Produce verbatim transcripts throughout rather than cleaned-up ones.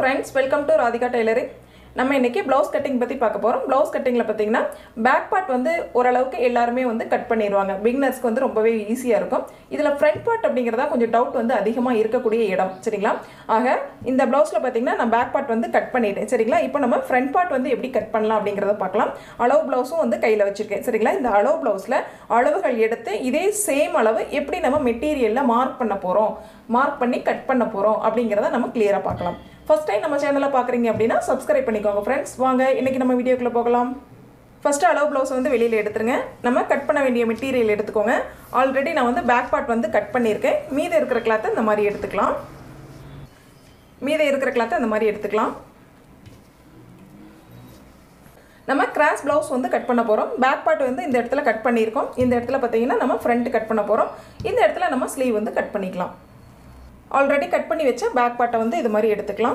friends, welcome to Radhika Tailoring. நம்ம இன்னைக்கு blouse cutting பத்தி பார்க்க போறோம். blouse cuttingல பாத்தீங்கன்னா back part வந்து ஓரளவுக்கு எல்லாரும் வந்து கட் பண்ணிடுவாங்க. beginnersக்கு வந்து ரொம்பவே ஈஸியா இருக்கும். இதுல front part அப்படிங்கறத கொஞ்சம் டவுட் வந்து அதிகமா இருக்கக்கூடிய இடம், சரிங்களா? ஆக இந்த blouseல பாத்தீங்கன்னா நான் back part வந்து கட் பண்ணிட்டேன், சரிங்களா? இப்போ நம்ம front part வந்து எப்படி கட் பண்ணலாம் அப்படிங்கறத பார்க்கலாம். அளவு blouseம் வந்து கையில வச்சிருக்கேன், சரிங்களா? இந்த அளவு blouseல அளவுகள் எடுத்து இதே சேம் அளவு எப்படி நம்ம மெட்டீரியல்ல மார்க் பண்ண போறோம், மார்க் பண்ணி கட் பண்ண போறோம் அப்படிங்கறத நம்ம கிளியரா பார்க்கலாம். First time நம்ம சேனலை பார்க்குறீங்க அப்படின்னா சப்ஸ்கிரைப் பண்ணிக்கோங்க ஃப்ரெண்ட்ஸ். வாங்க இன்னைக்கு நம்ம வீடியோக்குள்ள போகலாம். ஃபர்ஸ்ட் அளவு ப்ளவுஸ் வந்து வெளியில எடுத்துருங்க. நம்ம கட் பண்ண வேண்டிய மெட்டீரியல் எடுத்துக்கோங்க. ஆல்ரெடி நான் வந்து பேக் பார்ட் வந்து கட் பண்ணியிருக்கேன். மீதி இருக்கிற கிளாத்தை இந்த மாதிரி எடுத்துக்கலாம். மீதி இருக்கிற கிளாத்தை இந்த மாதிரி எடுத்துக்கலாம். நம்ம கிராஸ் ப்ளவுஸ் வந்து கட் பண்ண போகிறோம். பேக் பார்ட் வந்து இந்த இடத்துல கட் பண்ணியிருக்கோம். இந்த இடத்துல பார்த்தீங்கன்னா நம்ம ஃப்ரண்ட் கட் பண்ண போகிறோம். இந்த இடத்துல நம்ம ஸ்லீவ் வந்து கட் பண்ணிக்கலாம். ஆல்ரெடி கட் பண்ணி வச்ச பேக் பார்ட்டை வந்து இது மாதிரி எடுத்துக்கலாம்.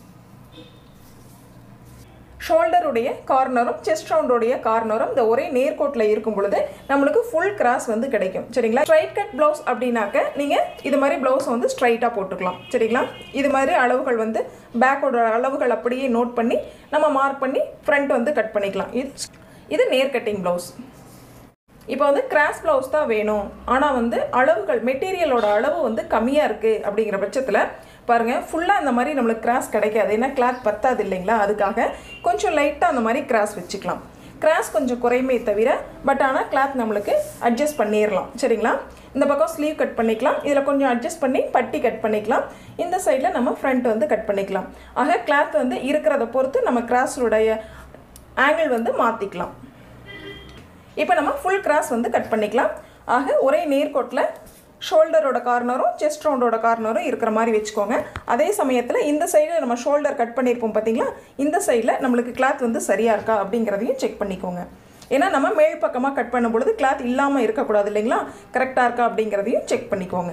ஷோல்டருடைய கார்னரும் செஸ்ட் ரவுண்டோடைய கார்னரும் இந்த ஒரே நேர்கோட்டில் இருக்கும் பொழுது நம்மளுக்கு ஃபுல் கிராஸ் வந்து கிடைக்கும், சரிங்களா? ஸ்ட்ரைட் கட் ப்ளவுஸ் அப்படின்னாக்க நீங்கள் இது மாதிரி ப்ளவுஸ் வந்து ஸ்ட்ரைட்டாக போட்டுக்கலாம், சரிங்களா? இது மாதிரி அளவுகள் வந்து பேக்கோட அளவுகள் அப்படியே நோட் பண்ணி நம்ம மார்க் பண்ணி ஃப்ரண்ட் வந்து கட் பண்ணிக்கலாம். இது இது நேர் கட்டிங் ப்ளவுஸ். இப்போ வந்து கிராஸ் ப்ளவுஸ் தான் வேணும், ஆனால் வந்து அளவுகள் மெட்டீரியலோட அளவு வந்து கம்மியாக இருக்குது அப்படிங்கிற பட்சத்தில் பாருங்கள் ஃபுல்லாக அந்த மாதிரி நம்மளுக்கு கிராஸ் கிடைக்காது, ஏன்னா கிளாத் பத்தாது இல்லைங்களா? அதுக்காக கொஞ்சம் லைட்டாக அந்த மாதிரி கிராஸ் வச்சுக்கலாம். கிராஸ் கொஞ்சம் குறையுமே தவிர பட் ஆனால் கிளாத் நம்மளுக்கு அட்ஜஸ்ட் பண்ணிடலாம், சரிங்களா? இந்த பக்கம் ஸ்லீவ் கட் பண்ணிக்கலாம். இதில் கொஞ்சம் அட்ஜஸ்ட் பண்ணி பட்டி கட் பண்ணிக்கலாம். இந்த சைடில் நம்ம ஃப்ரண்ட் வந்து கட் பண்ணிக்கலாம். ஆக கிளாத் வந்து இருக்கிறத பொறுத்து நம்ம கிராஸோடைய ஆங்கிள் வந்து மாற்றிக்கலாம். இப்போ நம்ம ஃபுல் கிராஸ் வந்து கட் பண்ணிக்கலாம். ஆக ஒரே நேர்கோட்டில் ஷோல்டரோட கார்னரும் செஸ்ட் ரவுண்டோட கார்னரும் இருக்கிற மாதிரி வச்சுக்கோங்க. அதே சமயத்தில் இந்த சைடில் நம்ம ஷோல்டர் கட் பண்ணியிருப்போம் பார்த்தீங்களா, இந்த சைடில் நம்மளுக்கு கிளாத் வந்து சரியாக இருக்கா அப்படிங்கிறதையும் செக் பண்ணிக்கோங்க. ஏன்னா நம்ம மேல் பக்கமாக கட் பண்ணும் பொழுது கிளாத் இல்லாமல் இருக்கக்கூடாது இல்லைங்களா? கரெக்டாக இருக்கா அப்படிங்கிறதையும் செக் பண்ணிக்கோங்க.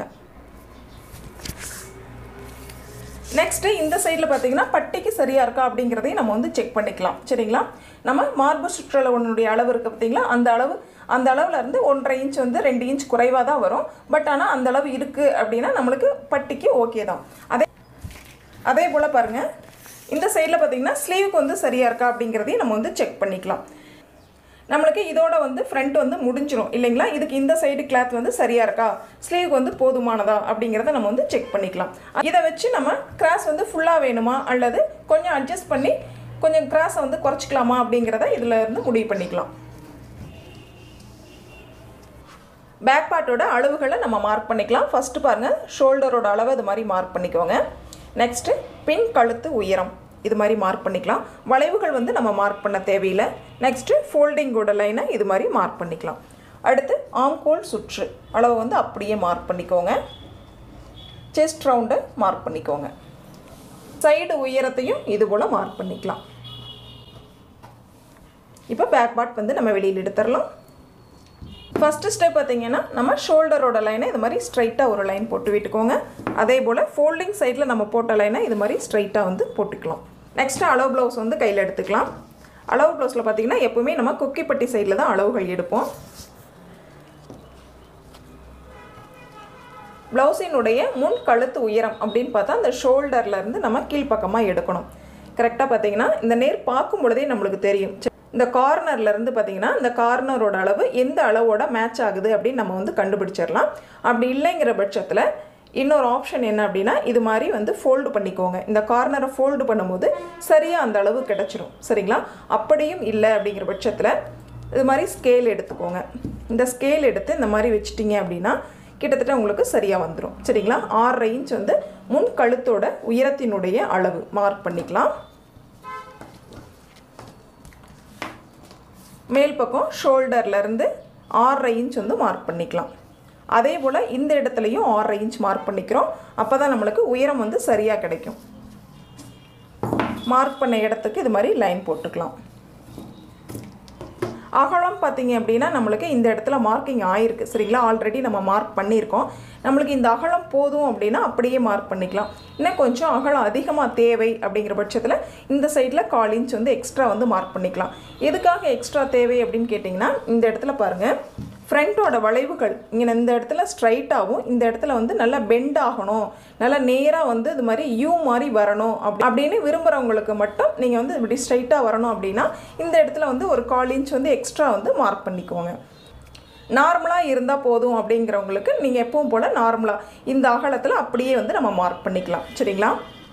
நெக்ஸ்ட்டு இந்த சைடில் பார்த்தீங்கன்னா பட்டிக்கு சரியாக இருக்கா அப்படிங்கிறதையும் நம்ம வந்து செக் பண்ணிக்கலாம், சரிங்களா? நம்ம மார்பு சுற்றளவுடைய அளவு இருக்குது பார்த்தீங்களா, அந்த அளவு அந்த அளவில் இருந்து ஒன்றரை இன்ச் வந்து ரெண்டு இன்ச் குறைவாக தான் வரும். பட் ஆனால் அந்த அளவு இருக்குது அப்படின்னா நம்மளுக்கு பட்டிக்கு ஓகே தான். அதே அதே போல் பாருங்கள் இந்த சைடில் பார்த்தீங்கன்னா ஸ்லீவுக்கு வந்து சரியாக இருக்கா அப்படிங்கிறதையும் நம்ம வந்து செக் பண்ணிக்கலாம். நம்மளுக்கு இதோட வந்து ஃப்ரண்ட் வந்து முடிஞ்சிடும் இல்லைங்களா? இதுக்கு இந்த சைடு கிளாத் வந்து சரியாக இருக்கா, ஸ்லீவ் வந்து போதுமானதா அப்படிங்கிறத நம்ம வந்து செக் பண்ணிக்கலாம். இதை வச்சு நம்ம கிராஸ் வந்து ஃபுல்லாக வேணுமா அல்லது கொஞ்சம் அட்ஜஸ்ட் பண்ணி கொஞ்சம் கிராஸை வந்து குறைச்சிக்கலாமா அப்படிங்கிறத இதில் இருந்து முடிவு பண்ணிக்கலாம். பேக் பார்ட்டோட அளவுகளை நம்ம மார்க் பண்ணிக்கலாம். ஃபஸ்ட்டு பாருங்கள் ஷோல்டரோட அளவு இது மாதிரி மார்க் பண்ணிக்கோங்க. நெக்ஸ்ட்டு பின் கழுத்து உயரம் இது மாதிரி மார்க் பண்ணிக்கலாம். வளைவுகள் வந்து நம்ம மார்க் பண்ண தேவையில்லை. நெக்ஸ்ட்டு ஃபோல்டிங்கோட லைனை இது மாதிரி மார்க் பண்ணிக்கலாம். அடுத்து ஆம்கோல் சுற்று அளவு வந்து அப்படியே மார்க் பண்ணிக்கோங்க. செஸ்ட் ரவுண்டை மார்க் பண்ணிக்கோங்க. சைடு உயரத்தையும் இது போல் மார்க் பண்ணிக்கலாம். இப்போ பேக் பார்ட் வந்து நம்ம வெளியில் எடுத்துடலாம். ஃபஸ்ட்டு ஸ்டெப் பார்த்தீங்கன்னா நம்ம ஷோல்டரோட லைனை இது மாதிரி ஸ்ட்ரைட்டாக ஒரு லைன் போட்டு விட்டுக்கோங்க. அதே போல் ஃபோல்டிங் சைடில் நம்ம போட்ட லைனை இது மாதிரி ஸ்ட்ரைட்டாக வந்து போட்டுக்கலாம். நெக்ஸ்ட்டு அளவு ப்ளவுஸ் வந்து கையில் எடுத்துக்கலாம். அளவு ப்ளவுஸில் பார்த்தீங்கன்னா எப்போவுமே நம்ம கொக்கிப்பட்டி சைடில் தான் அளவுகள் எடுப்போம். ப்ளவுஸினுடைய முன் கழுத்து உயரம் அப்படின்னு பார்த்தா அந்த ஷோல்டர்லேருந்து நம்ம கீழ்ப்பக்கமாக எடுக்கணும். கரெக்டாக பார்த்தீங்கன்னா இந்த நேர் பார்க்கும் பொழுதே நம்மளுக்கு தெரியும். இந்த கார்னர்லேருந்து பார்த்தீங்கன்னா இந்த கார்னரோட அளவு எந்த அளவோட மேட்ச் ஆகுது அப்படின்னு நம்ம வந்து கண்டுபிடிச்சிடலாம். அப்படி இல்லைங்கிற பட்சத்தில் இன்னொரு ஆப்ஷன் என்ன அப்படின்னா இது மாதிரி வந்து ஃபோல்டு பண்ணிக்கோங்க. இந்த கார்னரை ஃபோல்டு பண்ணும்போது சரியாக அந்த அளவு கிடச்சிரும், சரிங்களா? அப்படியும் இல்லை அப்படிங்கிற பட்சத்தில் இது மாதிரி ஸ்கேல் எடுத்துக்கோங்க. இந்த ஸ்கேல் எடுத்து இந்த மாதிரி வச்சுட்டிங்க அப்படின்னா கிட்டத்தட்ட உங்களுக்கு சரியாக வந்துடும், சரிங்களா? ஆறரை இன்ச் வந்து முன் கழுத்தோட உயரத்தினுடைய அளவு மார்க் பண்ணிக்கலாம். மேல் பக்கம் ஷோல்டர்லேருந்து ஆறரை இன்ச் வந்து மார்க் பண்ணிக்கலாம். அதே போல் இந்த இடத்துலையும் ஆறரை இன்ச் மார்க் பண்ணிக்கிறோம். அப்போ தான் நம்மளுக்கு உயரம் வந்து சரியாக கிடைக்கும். மார்க் பண்ண இடத்துக்கு இது மாதிரி லைன் போட்டுக்கலாம். அகலம் பார்த்தீங்க அப்படின்னா நம்மளுக்கு இந்த இடத்துல மார்க்கிங் ஆயிருக்கு, சரிங்களா? ஆல்ரெடி நம்ம மார்க் பண்ணியிருக்கோம். நம்மளுக்கு இந்த அகலம் போதும் அப்படின்னா அப்படியே மார்க் பண்ணிக்கலாம். இன்னும் கொஞ்சம் அகலம் அதிகமாக தேவை அப்படிங்கிற பட்சத்தில் இந்த சைடில் கால் இன்ச் வந்து எக்ஸ்ட்ரா வந்து மார்க் பண்ணிக்கலாம். எதுக்காக எக்ஸ்ட்ரா தேவை அப்படின்னு கேட்டிங்கன்னா இந்த இடத்துல பாருங்கள் ஃப்ரண்ட்டோட வளைவுகள் இங்கே இந்த இடத்துல ஸ்ட்ரைட்டாகவும் இந்த இடத்துல வந்து நல்லா பெண்ட் ஆகணும், நல்லா நேராக வந்து இது மாதிரி யூ மாதிரி வரணும் அப்படி அப்படின்னு விரும்புகிறவங்களுக்கு மட்டும் நீங்கள் வந்து இப்படி ஸ்ட்ரைட்டாக வரணும் அப்படின்னா இந்த இடத்துல வந்து ஒரு கால் இன்ச் வந்து எக்ஸ்ட்ரா வந்து மார்க் பண்ணிக்கோங்க. நார்மலாக இருந்தால் போதும் அப்படிங்கிறவங்களுக்கு நீங்கள் எப்பவும் போல் நார்மலாக இந்த அகலத்தில் அப்படியே வந்து நம்ம மார்க் பண்ணிக்கலாம். சரிங்களா?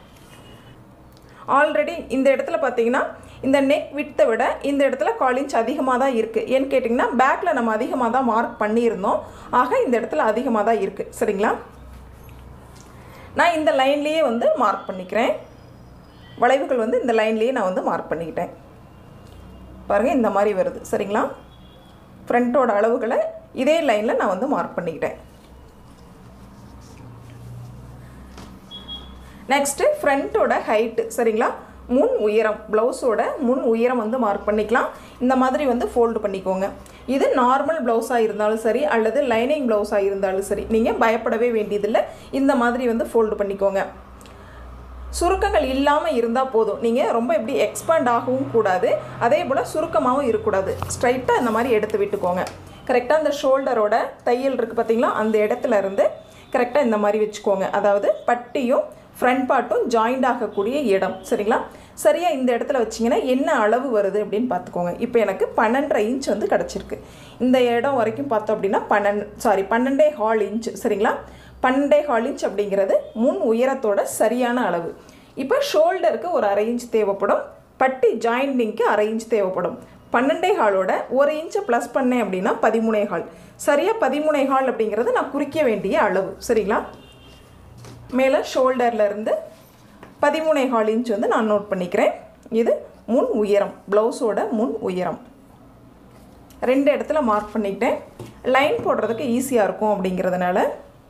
ஆல்ரெடி இந்த இடத்துல பார்த்தீங்கன்னா இந்த நெக் விட்டை விட இந்த இடத்துல கால் இன்ச் அதிகமாக தான் இருக்குது. ஏன்னு கேட்டிங்கன்னா பேக்கில் நம்ம அதிகமாக தான் மார்க் பண்ணியிருந்தோம். ஆக இந்த இடத்துல அதிகமாக தான் இருக்குது. சரிங்களா? நான் இந்த லைன்லேயே வந்து மார்க் பண்ணிக்கிறேன். வளைவுகள் வந்து இந்த லைன்லேயே நான் வந்து மார்க் பண்ணிக்கிட்டேன். பாருங்கள், இந்த மாதிரி வருது. சரிங்களா? ஃப்ரண்ட்டோட அளவுகளை இதே லைனில் நான் வந்து மார்க் பண்ணிக்கிட்டேன். நெக்ஸ்ட்டு ஃப்ரண்ட்டோட ஹைட்டு. சரிங்களா? முன் உயரம், ப்ளவுஸோட முன் உயரம் வந்து மார்க் பண்ணிக்கலாம். இந்த மாதிரி வந்து ஃபோல்டு பண்ணிக்கோங்க. இது நார்மல் ப்ளவுஸாக இருந்தாலும் சரி அல்லது லைனிங் ப்ளவுஸாக இருந்தாலும் சரி நீங்கள் பயப்படவே வேண்டியதில்லை. இந்த மாதிரி வந்து ஃபோல்டு பண்ணிக்கோங்க. சுருக்கங்கள் இல்லாமல் இருந்தால் போதும். நீங்கள் ரொம்ப இப்படி எக்ஸ்பேண்ட் ஆகவும் கூடாது, அதே போல் சுருக்கமாகவும் இருக்கக்கூடாது. ஸ்ட்ரைட்டாக இந்த மாதிரி எடுத்து விட்டுக்கோங்க. கரெக்டாக இந்த ஷோல்டரோட தையல் இருக்குது பார்த்தீங்களா, அந்த இடத்துல இருந்து கரெக்டாக இந்த மாதிரி வச்சுக்கோங்க. அதாவது பட்டியும் ஃப்ரண்ட் பார்ட்டும் ஜாயிண்ட் ஆகக்கூடிய இடம். சரிங்களா? சரியாக இந்த இடத்துல வச்சிங்கன்னா என்ன அளவு வருது அப்படின்னு பார்த்துக்கோங்க. இப்போ எனக்கு பன்னெண்டரை இன்ச் வந்து கிடச்சிருக்கு. இந்த இடம் வரைக்கும் பார்த்தோம் அப்படின்னா பன்னெண்டு சாரி பன்னெண்டே ஹால் இன்ச். சரிங்களா? பன்னெண்டே ஹால் இன்ச் அப்படிங்கிறது முன் உயரத்தோட சரியான அளவு. இப்போ ஷோல்டருக்கு ஒரு அரை இன்ச் தேவைப்படும், பட்டி ஜாயிண்டிங்க்கு அரை இன்ச் தேவைப்படும். பன்னெண்டே ஹாலோட ஒரு இன்ச்சை ப்ளஸ் பண்ணேன் அப்படின்னா பதிமூணே ஹால். சரியாக பதிமூணே ஹால் அப்படிங்கிறது நான் குறிக்க வேண்டிய அளவு. சரிங்களா? மேலே ஷோல்டர்லேருந்து பதிமூணே ஹால் இன்ச் வந்து நான் நோட் பண்ணிக்கிறேன். இது முன் உயரம், ப்ளவுஸோட முன் உயரம். ரெண்டு இடத்துல மார்க் பண்ணிக்கிட்டேன். லைன் போடுறதுக்கு ஈஸியாக இருக்கும் அப்படிங்கிறதுனால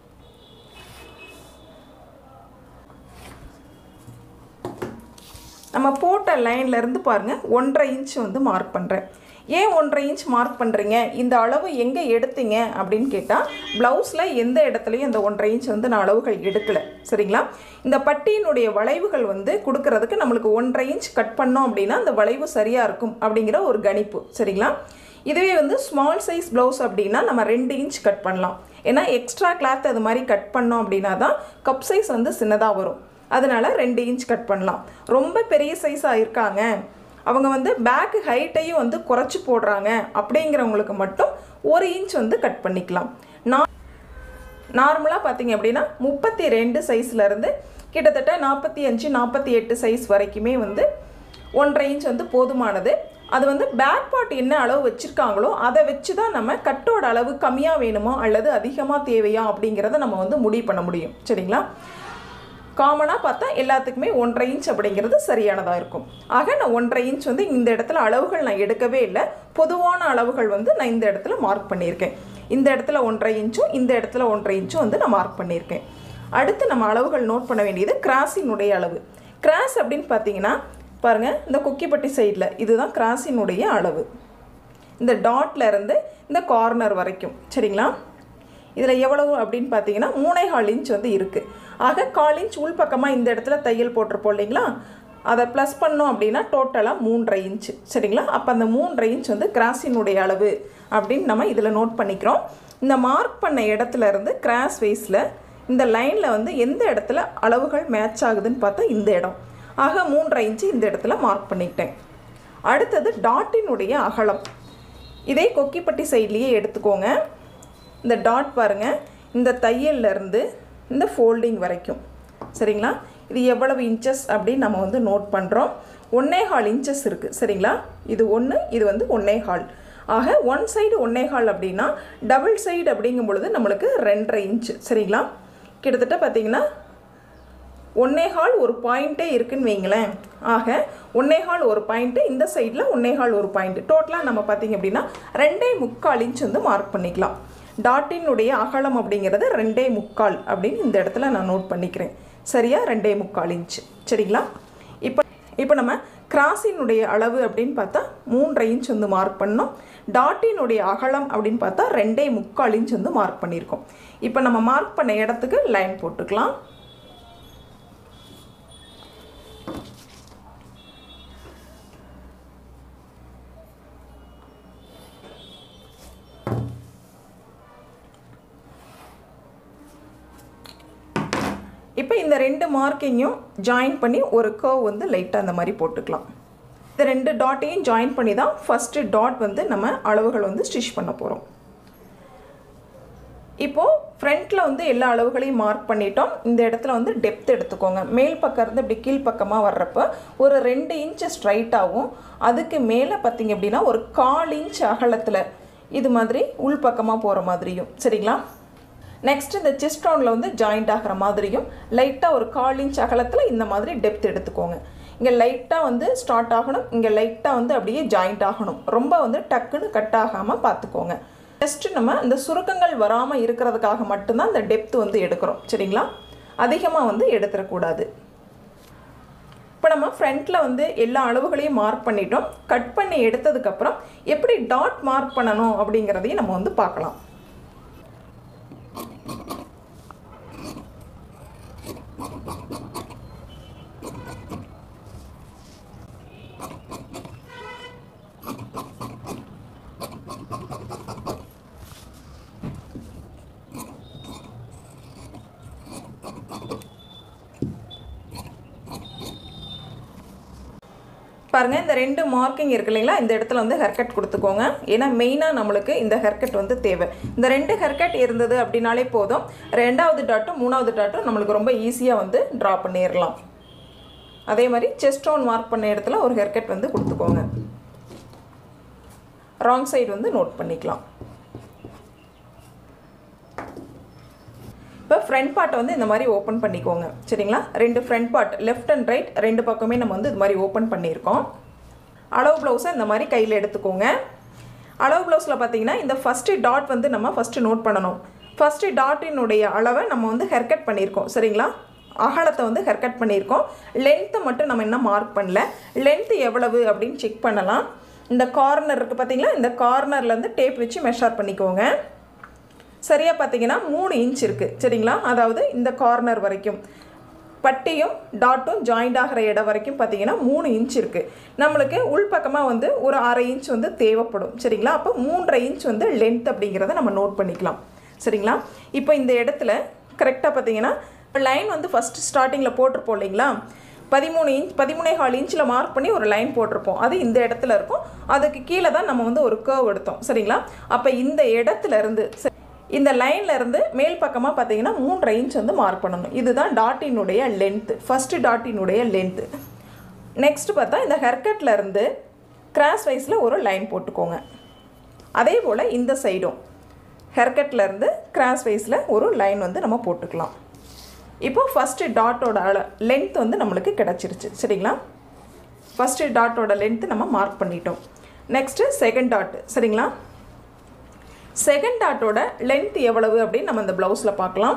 நம்ம போட்ட லைன்லேருந்து பாருங்கள் ஒன்றரை இன்ச் வந்து மார்க் பண்ணுறேன். ஏன் ஒன்றரை இன்ச் மார்க் பண்ணுறீங்க, இந்த அளவு எங்கே எடுத்தீங்க அப்படின்னு கேட்டால் ப்ளவுஸில் எந்த இடத்துலையும் இந்த ஒன்றரை இன்ச் வந்து நான் அளவுகள் எடுக்கலை. சரிங்களா? இந்த பட்டியினுடைய வளைவுகள் வந்து கொடுக்கறதுக்கு நம்மளுக்கு ஒன்றரை இன்ச் கட் பண்ணோம் அப்படின்னா அந்த வளைவு சரியாக இருக்கும் அப்படிங்கிற ஒரு கணிப்பு. சரிங்களா? இதுவே வந்து ஸ்மால் சைஸ் ப்ளவுஸ் அப்படின்னா நம்ம ரெண்டு இன்ச் கட் பண்ணலாம். ஏன்னா எக்ஸ்ட்ரா கிளாத் அது மாதிரி கட் பண்ணோம் அப்படின்னா தான் கப் சைஸ் வந்து சின்னதாக வரும். அதனால் ரெண்டு இன்ச் கட் பண்ணலாம். ரொம்ப பெரிய சைஸாக இருக்காங்க, அவங்க வந்து பேக் ஹைட்டையும் வந்து குறைச்சி போடுறாங்க அப்படிங்கிறவங்களுக்கு மட்டும் ஒரு இன்ச் வந்து கட் பண்ணிக்கலாம். நான் நார்மலாக பார்த்தீங்க அப்படின்னா முப்பத்தி ரெண்டு சைஸ்லேருந்து கிட்டத்தட்ட நாற்பத்தி அஞ்சு நாற்பத்தி எட்டு சைஸ் வரைக்குமே வந்து ஒன்றரை இன்ச் வந்து போதுமானது. அது வந்து பேக் பார்ட் என்ன அளவு வச்சுருக்காங்களோ அதை வச்சு தான் நம்ம கட்டோட அளவு கம்மியாக வேணுமோ அல்லது அதிகமாக தேவையா அப்படிங்கிறத நம்ம வந்து முடிவு பண்ண முடியும். சரிங்களா? காமனாக பார்த்தா எல்லாத்துக்குமே ஒன்றரை இன்ச் அப்படிங்கிறது சரியானதாக இருக்கும். ஆக நான் ஒன்றரை இன்ச் வந்து இந்த இடத்துல அளவுகள் நான் எடுக்கவே இல்லை. பொதுவான அளவுகள் வந்து நான் இந்த இடத்துல மார்க் பண்ணியிருக்கேன். இந்த இடத்துல ஒன்றரை இன்ச்சும் இந்த இடத்துல ஒன்றரை இன்ச்சும் வந்து நான் மார்க் பண்ணியிருக்கேன். அடுத்து நம்ம அளவுகள் நோட் பண்ண வேண்டியது கிராஸினுடைய அளவு. கிராஸ் அப்படின்னு பார்த்தீங்கன்னா பாருங்கள், இந்த கொக்கிப்பட்டி சைடில் இதுதான் கிராஸினுடைய அளவு. இந்த டாட்லேருந்து இந்த கார்னர் வரைக்கும். சரிங்களா? இதில் எவ்வளவு அப்படின்னு பார்த்தீங்கன்னா மூணே கால் இன்ச் வந்து இருக்குது. ஆக கால் இன்ச் உள்பக்கமாக இந்த இடத்துல தையல் போட்டிருப்போம் இல்லைங்களா, அதை ப்ளஸ் பண்ணோம் அப்படின்னா டோட்டலாக மூன்றரை இன்ச்சு. சரிங்களா? அப்போ அந்த மூன்றரை இன்ச் வந்து கிராஸினுடைய அளவு அப்படின்னு நம்ம இதில் நோட் பண்ணிக்கிறோம். இந்த மார்க் பண்ண இடத்துல இருந்து கிராஸ் வைஸில் இந்த லைனில் வந்து எந்த இடத்துல அளவுகள் மேட்ச் ஆகுதுன்னு பார்த்தா இந்த இடம். ஆக மூன்றரை இன்ச்சு இந்த இடத்துல மார்க் பண்ணிக்கிட்டேன். அடுத்தது டாட்டினுடைய அகலம். இதே கொக்கிப்பட்டி சைட்லேயே எடுத்துக்கோங்க. இந்த டாட் பாருங்கள், இந்த தையல்லேருந்து இந்த ஃபோல்டிங் வரைக்கும். சரிங்களா? இது எவ்வளவு இன்ச்சஸ் அப்படின்னு நம்ம வந்து நோட் பண்ணுறோம். ஒன்னே கால் இன்ச்சஸ் இருக்குது. சரிங்களா? இது ஒன்று, இது வந்து ஒன்னே கால். ஆக ஒன் சைடு ஒன்னே கால் அப்படின்னா டபுள் சைடு அப்படிங்கும் பொழுது நம்மளுக்கு ரெண்டரை இன்ச்சு. சரிங்களா? கிட்டத்தட்ட பார்த்தீங்கன்னா ஒன்னே கால் ஒரு பாயிண்ட்டே இருக்குன்னு வைங்களேன். ஆக ஒன்னே கால் ஒரு பாயிண்ட்டு, இந்த சைடில் ஒன்னே கால் ஒரு பாயிண்ட்டு, டோட்டலாக நம்ம பார்த்திங்க அப்படின்னா ரெண்டே முக்கால் இன்ச் வந்து மார்க் பண்ணிக்கலாம். டாட்டினுடைய அகலம் அப்படிங்கிறது ரெண்டே முக்கால் அப்படின்னு இந்த இடத்துல நான் நோட் பண்ணிக்கிறேன். சரியா? ரெண்டே முக்கால் இன்ச்சு. சரிங்களா? இப்போ இப்போ நம்ம கிராஸினுடைய அளவு அப்படின்னு பார்த்தா மூன்றரை இன்ச் வந்து மார்க் பண்ணோம். டாட்டினுடைய அகலம் அப்படின்னு பார்த்தா ரெண்டே முக்கால் இன்ச் வந்து மார்க் பண்ணியிருக்கோம். இப்போ நம்ம மார்க் பண்ண இடத்துக்கு லைன் போட்டுக்கலாம். இப்போ இந்த ரெண்டு மார்க்கிங்கும் ஜாயின் பண்ணி ஒரு கர்வ் வந்து லைட்டாக அந்த மாதிரி போட்டுக்கலாம். இந்த ரெண்டு டாட்டையும் ஜாயின் பண்ணி தான் ஃபஸ்ட்டு டாட் வந்து நம்ம அளவுகள் வந்து ஸ்டிச் பண்ண போகிறோம். இப்போது ஃப்ரண்ட்டில் வந்து எல்லா அளவுகளையும் மார்க் பண்ணிட்டோம். இந்த இடத்துல வந்து டெப்த் எடுத்துக்கோங்க. மேல் பக்கம் இருந்து இப்படி கீழ் பக்கமாக வர்றப்போ ஒரு ரெண்டு இன்ச்சு ஸ்ட்ரைட்டாகவும் அதுக்கு மேலே பார்த்திங்க அப்படின்னா ஒரு கால் இன்ச் அகலத்தில் இது மாதிரி உள் பக்கமாக போகிற மாதிரியும் சரிங்களா. நெக்ஸ்ட் இந்த செஸ்ட் ரவுண்டில் வந்து ஜாயிண்ட் ஆகிற மாதிரியும் லைட்டாக ஒரு கால் இன்ச் அகலத்தில் இந்த மாதிரி டெப்த் எடுத்துக்கோங்க. இங்கே லைட்டாக வந்து ஸ்டார்ட் ஆகணும், இங்கே லைட்டாக வந்து அப்படியே ஜாயிண்ட் ஆகணும். ரொம்ப வந்து டக்குன்னு கட் ஆகாமல் பார்த்துக்கோங்க. ஜஸ்ட்டு நம்ம இந்த சுருக்கங்கள் வராமல் இருக்கிறதுக்காக மட்டும்தான் இந்த டெப்த் வந்து எடுக்கிறோம் சரிங்களா. அதிகமாக வந்து எடுத்துடக்கூடாது. இப்போ நம்ம ஃப்ரண்ட்டில் வந்து எல்லா அளவுகளையும் மார்க் பண்ணிட்டோம். கட் பண்ணி எடுத்ததுக்கப்புறம் எப்படி டாட் மார்க் பண்ணணும் அப்படிங்கிறதையும் நம்ம வந்து பார்க்கலாம். பாருங்கள், இந்த ரெண்டு மார்க்கிங் இருக்கு இல்லைங்களா, இந்த இடத்துல வந்து ஹேர்கட் கொடுத்துக்கோங்க. ஏன்னா மெயினாக நம்மளுக்கு இந்த ஹேர்கட் வந்து தேவை. இந்த ரெண்டு ஹேர்கட் இருந்தது அப்படின்னாலே போதும், ரெண்டாவது டாட்டும் மூணாவது டாட்டும் நம்மளுக்கு ரொம்ப ஈஸியாக வந்து ட்ரா பண்ணிடலாம். அதே மாதிரி செஸ்ட் ரவுண்ட் மார்க் பண்ண இடத்துல ஒரு ஹேர்கட் வந்து கொடுத்துக்கோங்க. ராங் சைடு வந்து நோட் பண்ணிக்கலாம். இப்போ ஃப்ரண்ட் பார்ட்டை வந்து இந்த மாதிரி ஓப்பன் பண்ணிக்கோங்க சரிங்களா. ரெண்டு front part left and right ரெண்டு பக்கமே நம்ம வந்து இது மாதிரி ஓப்பன் பண்ணியிருக்கோம். அளவு ப்ளவுஸை இந்த மாதிரி கையில் எடுத்துக்கோங்க. அளவு ப்ளவுஸில் பார்த்தீங்கன்னா இந்த ஃபஸ்ட்டு டாட் வந்து நம்ம ஃபஸ்ட்டு நோட் பண்ணணும். ஃபஸ்ட்டு டாட்டினுடைய அளவை நம்ம வந்து ஹேர்கட் பண்ணியிருக்கோம் சரிங்களா. அகலத்தை வந்து ஹேர்கட் பண்ணியிருக்கோம். லென்த்தை மட்டும் நம்ம இன்னும் மார்க் பண்ணல. லென்த்து எவ்வளவு அப்படின்னு செக் பண்ணலாம். இந்த கார்னர் இருக்குது பார்த்தீங்களா, இந்த கார்னர்லேருந்து டேப் வச்சு மெஷர் பண்ணிக்கோங்க. சரியாக பார்த்தீங்கன்னா மூணு இன்ச் இருக்குது சரிங்களா. அதாவது இந்த கார்னர் வரைக்கும் பட்டியும் டாட்டும் ஜாயிண்ட் ஆகிற இடம் வரைக்கும் பார்த்தீங்கன்னா மூணு இன்ச் இருக்குது. நம்மளுக்கு உள்பக்கமாக வந்து ஒரு அரை இன்ச் வந்து தேவைப்படும் சரிங்களா. அப்போ மூன்றரை இன்ச் வந்து லென்த் அப்படிங்கிறத நம்ம நோட் பண்ணிக்கலாம் சரிங்களா. இப்போ இந்த இடத்துல கரெக்டாக பார்த்தீங்கன்னா லைன் வந்து ஃபஸ்ட்டு ஸ்டார்டிங்கில் போட்டிருப்போம் இல்லைங்களா. பதிமூணு இன்ச் பதிமூணே கால் இன்ச்சில் மார்க் பண்ணி ஒரு லைன் போட்டிருப்போம். அது இந்த இடத்துல இருக்கும். அதுக்கு கீழே தான் நம்ம வந்து ஒரு கர்வ் எடுத்தோம் சரிங்களா. அப்போ இந்த இடத்துல இருந்து இந்த லைனில் இருந்து மேல் பக்கமாக பார்த்தீங்கன்னா மூன்றரை இன்ச் வந்து மார்க் பண்ணணும். இதுதான் டாட்டினுடைய லென்த்து, ஃபஸ்ட்டு டாட்டினுடைய லென்த்து. நெக்ஸ்ட்டு பார்த்தா இந்த ஹேர்கட்டில் இருந்து கிராஸ் வைஸில் ஒரு லைன் போட்டுக்கோங்க. அதே போல் இந்த சைடும் ஹேர்கட்டில் இருந்து கிராஸ் வைஸில் ஒரு லைன் வந்து நம்ம போட்டுக்கலாம். இப்போது ஃபஸ்ட்டு டாட்டோட அள லென்த் வந்து நம்மளுக்கு கிடச்சிருச்சு சரிங்களா. ஃபஸ்ட்டு டாட்டோட லென்த்து நம்ம மார்க் பண்ணிட்டோம். நெக்ஸ்ட்டு செகண்ட் டாட்டு சரிங்களா. செகண்ட் டாட்டோட லென்த் எவ்வளவு அப்படின்னு நம்ம இந்த ப்ளவுஸில் பார்க்கலாம்.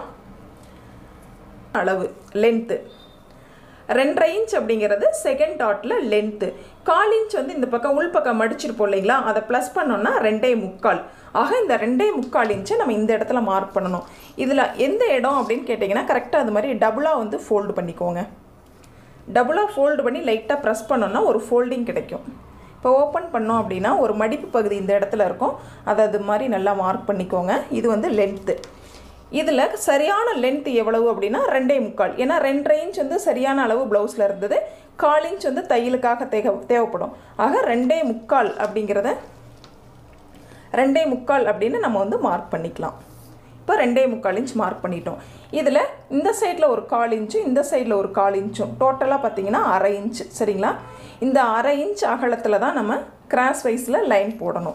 அளவு லென்த்து ரெண்டரை இன்ச் அப்படிங்கிறது செகண்ட் டாட்டில் லென்த்து. கால் இன்ச் வந்து இந்த பக்கம் உள் பக்கம் மடிச்சிருப்போம் இல்லைங்களா, அதை ப்ளஸ் பண்ணோன்னா ரெண்டே முக்கால். ஆக இந்த ரெண்டே முக்கால் இன்ச்சை நம்ம இந்த இடத்துல மார்க் பண்ணணும். இதில் எந்த இடம் அப்படின்னு கேட்டிங்கன்னா கரெக்டாக அது மாதிரி டபுளாக வந்து ஃபோல்டு பண்ணிக்கோங்க. டபுளாக ஃபோல்டு பண்ணி லைட்டாக ப்ரெஸ் பண்ணோன்னா ஒரு ஃபோல்டிங் கிடைக்கும். இப்போ ஓப்பன் பண்ணோம் அப்படின்னா ஒரு மடிப்பு பகுதி இந்த இடத்துல இருக்கும். அதை அது மாதிரி நல்லா மார்க் பண்ணிக்கோங்க. இது வந்து லென்த்து. இதில் சரியான லென்த்து எவ்வளவு அப்படின்னா ரெண்டே முக்கால். ஏன்னா ரெண்டரை இன்ச் வந்து சரியான அளவு ப்ளவுஸில் இருந்தது, கால் இன்ச் வந்து தையலுக்காக தேவை தேவைப்படும். ஆக ரெண்டே முக்கால் அப்படிங்கிறத ரெண்டே முக்கால் அப்படின்னு நம்ம வந்து மார்க் பண்ணிக்கலாம். இப்போ ரெண்டே முக்கால் இன்ச் மார்க் பண்ணிட்டோம். இதில் இந்த சைடில் ஒரு கால் இன்ச்சும் இந்த சைடில் ஒரு கால் இன்ச்சும் டோட்டலாக பார்த்தீங்கன்னா அரை இன்ச்சு சரிங்களா. இந்த அரை இன்ச் அகலத்தில் தான் நம்ம கிராஸ் வைஸில் லைன் போடணும்.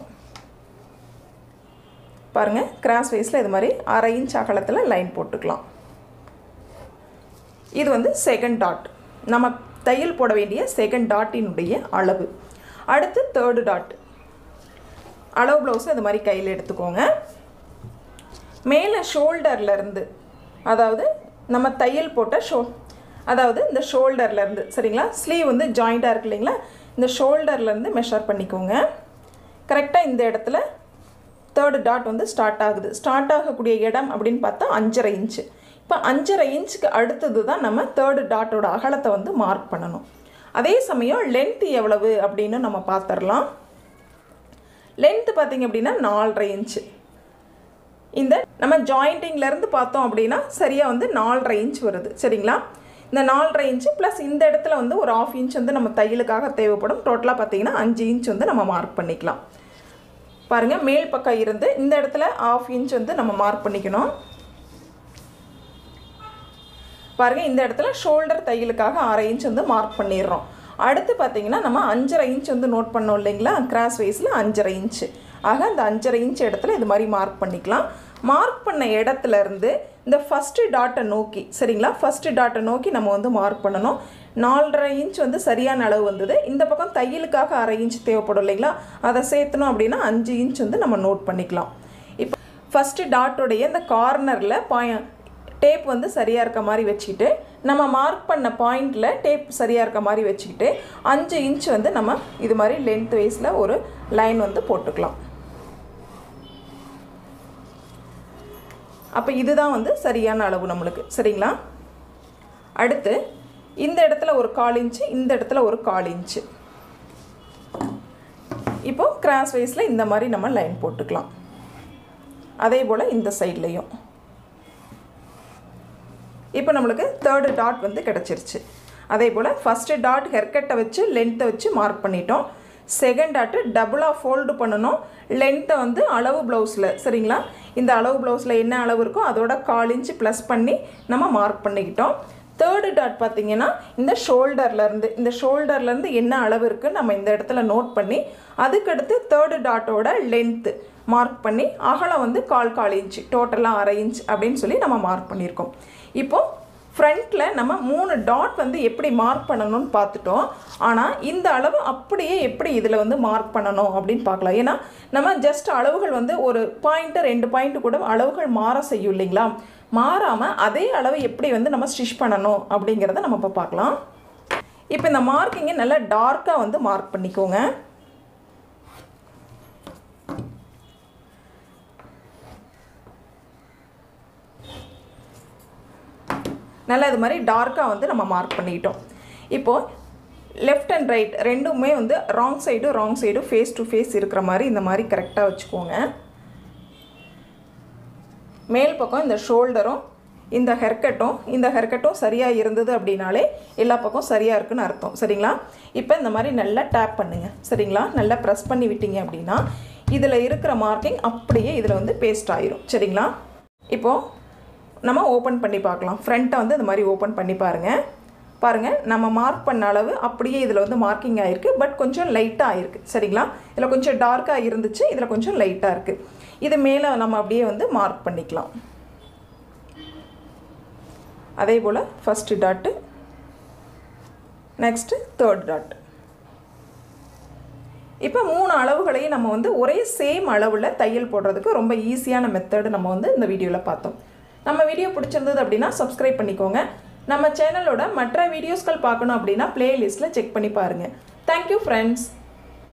பாருங்கள், கிராஸ் வைஸில் இது மாதிரி அரை இன்ச் அகலத்தில் லைன் போட்டுக்கலாம். இது வந்து செகண்ட் டாட், நம்ம தையல் போட வேண்டிய செகண்ட் டாட்டினுடைய அளவு. அடுத்து தேர்டு டாட். அளவு ப்ளவுஸை இது மாதிரி கையில் எடுத்துக்கோங்க. மேலே ஷோல்டர்லேருந்து, அதாவது நம்ம தையல் போட்ட ஷோ அதாவது இந்த ஷோல்டர்லேருந்து சரிங்களா, ஸ்லீவ் வந்து ஜாயிண்டாக இருக்கு இல்லைங்களா, இந்த ஷோல்டர்லேருந்து மெஷர் பண்ணிக்கோங்க. கரெக்டாக இந்த இடத்துல தேர்டு டாட் வந்து ஸ்டார்ட் ஆகுது. ஸ்டார்ட் ஆகக்கூடிய இடம் அப்படின்னு பார்த்தா அஞ்சரை இன்ச்சு. இப்போ அஞ்சரை இன்ச்சுக்கு அடுத்தது தான் நம்ம தேர்டு டாட்டோட அகலத்தை வந்து மார்க் பண்ணணும். அதே சமயம் லென்த்து எவ்வளவு அப்படின்னு நம்ம பார்த்துடலாம். லென்த்து பார்த்திங்க அப்படின்னா நாலரை இன்ச்சு. இந்த நம்ம ஜாயிண்டிங்லேருந்து பார்த்தோம் அப்படின்னா சரியாக வந்து நாலரை இன்ச் வருது சரிங்களா. இந்த நாலரை இன்ச்சு ப்ளஸ் இந்த இடத்துல வந்து ஒரு ஆஃப் இன்ச் வந்து நம்ம தையலுக்காக தேவைப்படும். டோட்டலாக பார்த்தீங்கன்னா அஞ்சு இன்ச் வந்து நம்ம மார்க் பண்ணிக்கலாம். பாருங்கள், மேல் பக்கம் இருந்து இந்த இடத்துல ஆஃப் இன்ச் வந்து நம்ம மார்க் பண்ணிக்கணும். பாருங்கள், இந்த இடத்துல ஷோல்டர் தையலுக்காக அரை இன்ச் வந்து மார்க் பண்ணிடுறோம். அடுத்து பார்த்தீங்கன்னா நம்ம அஞ்சரை இன்ச் வந்து நோட் பண்ணோம் இல்லைங்களா, கிராஸ் வைஸில் அஞ்சரை இன்ச்சு. ஆக அந்த அஞ்சரை இன்ச் இடத்துல இது மாதிரி மார்க் பண்ணிக்கலாம். மார்க் பண்ண இடத்துல இருந்து இந்த ஃபஸ்ட்டு டாட்டை நோக்கி சரிங்களா, ஃபஸ்ட்டு டாட்டை நோக்கி நம்ம வந்து மார்க் பண்ணணும். நாலரை இன்ச் வந்து சரியான அளவு வந்தது. இந்த பக்கம் தையலுக்காக அரை இன்ச் தேவைப்படும் இல்லைங்களா, அதை சேர்த்தணும் அப்படின்னா அஞ்சு இன்ச் வந்து நம்ம நோட் பண்ணிக்கலாம். இப்போ ஃபஸ்ட்டு டாட்டோடைய இந்த கார்னரில் பாய டேப் வந்து சரியாக இருக்க மாதிரி வச்சுக்கிட்டு நம்ம மார்க் பண்ண பாயிண்டில் டேப் சரியாக இருக்க மாதிரி வச்சுக்கிட்டு அஞ்சு இன்ச் வந்து நம்ம இது மாதிரி லென்த் வைஸில் ஒரு லைன் வந்து போட்டுக்கலாம். அப்போ இதுதான் வந்து சரியான அளவு நம்மளுக்கு சரிங்களா. அடுத்து இந்த இடத்துல ஒரு கால் இன்ச்சு, இந்த இடத்துல ஒரு கால் இன்ச்சு. இப்போது கிராஸ் வைஸில் இந்த மாதிரி நம்ம லைன் போட்டுக்கலாம். அதே போல் இந்த சைட்லேயும் இப்போ நம்மளுக்கு தேர்டு டாட் வந்து கிடச்சிருச்சு. அதே போல் ஃபஸ்ட்டு டாட் ஹெர்கட்டை வச்சு லென்த்தை வச்சு மார்க் பண்ணிட்டோம். செகண்ட் டாட்டு டபுளாக ஃபோல்டு பண்ணணும். லென்த்தை வந்து அளவு ப்ளவுஸில் சரிங்களா, இந்த அளவு ப்ளவுஸில் என்ன அளவு இருக்கோ அதோட கால் இன்ச்சு ப்ளஸ் பண்ணி நம்ம மார்க் பண்ணிக்கிட்டோம். தேர்டு டாட் பார்த்திங்கன்னா இந்த ஷோல்டர்லேருந்து இந்த ஷோல்டர்லேருந்து என்ன அளவு இருக்குன்னு நம்ம இந்த இடத்துல நோட் பண்ணி அதுக்கடுத்து தேர்டு டாட்டோட லென்த்து மார்க் பண்ணி அகலம் வந்து கால் கால் இன்ச்சு, டோட்டலாக அரை இன்ச் அப்படின்னு சொல்லி நம்ம மார்க் பண்ணியிருக்கோம். இப்போது ஃப்ரண்ட்டில் நம்ம மூணு டாட் வந்து எப்படி மார்க் பண்ணணும்னு பார்த்துட்டோம். ஆனால் இந்த அளவு அப்படியே எப்படி இதில் வந்து மார்க் பண்ணணும் அப்படின்னு பார்க்கலாம். ஏன்னா நம்ம ஜஸ்ட் அளவுகள் வந்து ஒரு பாயிண்ட்டு ரெண்டு பாயிண்ட்டு கூட அளவுகள் மாற செய்யும் இல்லைங்களா, மாறாமல் அதே அளவு எப்படி வந்து நம்ம ஸ்டிச் பண்ணணும் அப்படிங்கிறத நம்ம இப்போ பார்க்கலாம். இப்போ இந்த மார்க்கிங்கை நல்லா டார்க்காக வந்து மார்க் பண்ணிக்கோங்க. நல்லா இது மாதிரி டார்க்காக வந்து நம்ம மார்க் பண்ணிக்கிட்டோம். இப்போது லெஃப்ட் அண்ட் ரைட் ரெண்டுமே வந்து wrong side wrong side face to face இருக்கிற மாதிரி இந்த மாதிரி கரெக்டாக வச்சுக்கோங்க. மேல் பக்கம் இந்த ஷோல்டரும் இந்த ஹெர்கட்டும் இந்த ஹெர்கட்டும் சரியாக இருந்தது அப்படின்னாலே எல்லா பக்கம் சரியாக இருக்குன்னு அர்த்தம் சரிங்களா. இப்போ இந்த மாதிரி நல்லா டேப் பண்ணுங்கள் சரிங்களா, நல்லா ப்ரெஸ் பண்ணி விட்டீங்க அப்படின்னா இதில் இருக்கிற மார்க்கிங் அப்படியே இதில் வந்து பேஸ்ட் ஆயிரும் சரிங்களா. இப்போது நம்ம ஓப்பன் பண்ணி பார்க்கலாம். ஃப்ரண்ட்டை வந்து இந்த மாதிரி ஓப்பன் பண்ணி பாருங்கள். பாருங்கள், நம்ம மார்க் பண்ண அளவு அப்படியே இதில் வந்து மார்க்கிங் ஆகிருக்கு. பட் கொஞ்சம் லைட்டாக ஆகிருக்கு சரிங்களா. இதில் கொஞ்சம் டார்க்காக இருந்துச்சு, இதில் கொஞ்சம் லைட்டாக இருக்குது. இது மேலே நம்ம அப்படியே வந்து மார்க் பண்ணிக்கலாம். அதே போல் first dot, next third dot. இப்போ மூணு அளவுகளையும் நம்ம வந்து ஒரே சேம் அளவில் தையல் போடுறதுக்கு ரொம்ப ஈஸியான மெத்தடு நம்ம வந்து இந்த வீடியோவில் பார்த்தோம். நம்ம வீடியோ பிடிச்சிருந்தது அப்படின்னா சப்ஸ்கிரைப் பண்ணிக்கோங்க. நம்ம சேனலோட மற்ற வீடியோஸ்கள் பார்க்கணும் அப்படின்னா பிளேலிஸ்ட்டில் செக் பண்ணி பாருங்கள். Thank you friends.